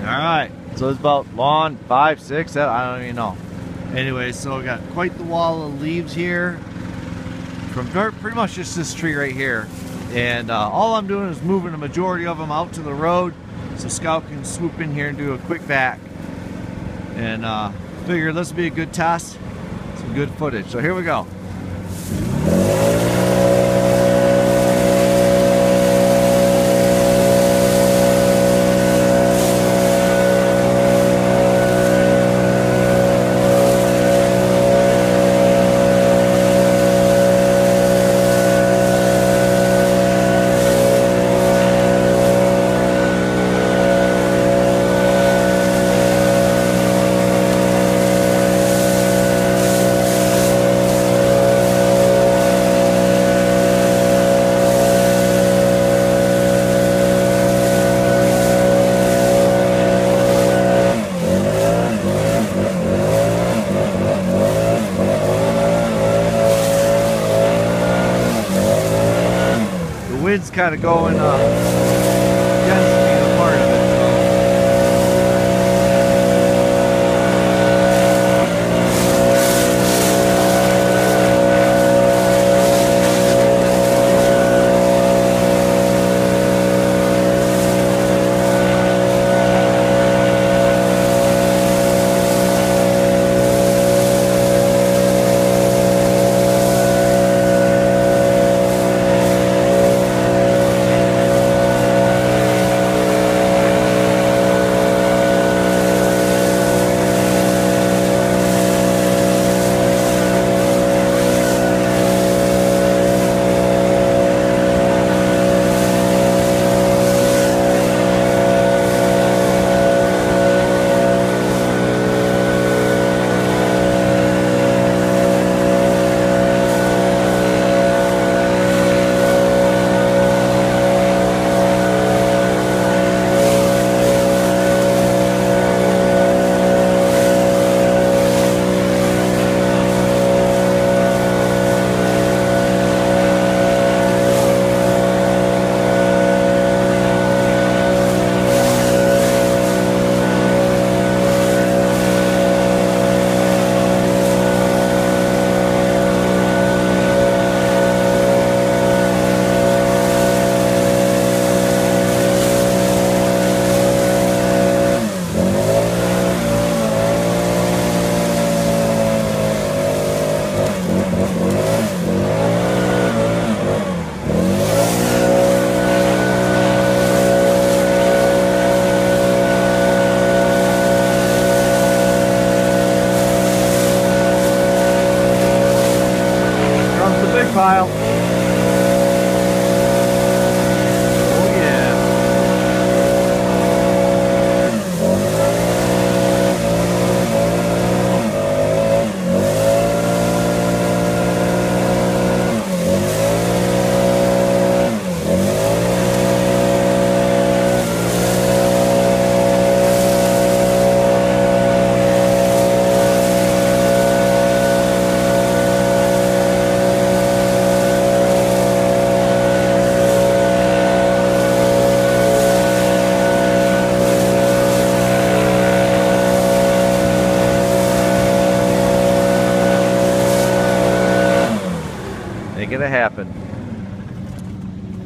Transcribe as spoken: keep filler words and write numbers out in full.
Alright, so it's about lawn five, six, seven, I don't even know. Anyway, so we got quite the wall of leaves here from pretty much just this tree right here. And uh, all I'm doing is moving the majority of them out to the road so Scout can swoop in here and do a quick vac. And uh, figured this would be a good test, some good footage. So here we go. Wind's kind of going uh, against me, a part of it. Pile. Make it happen.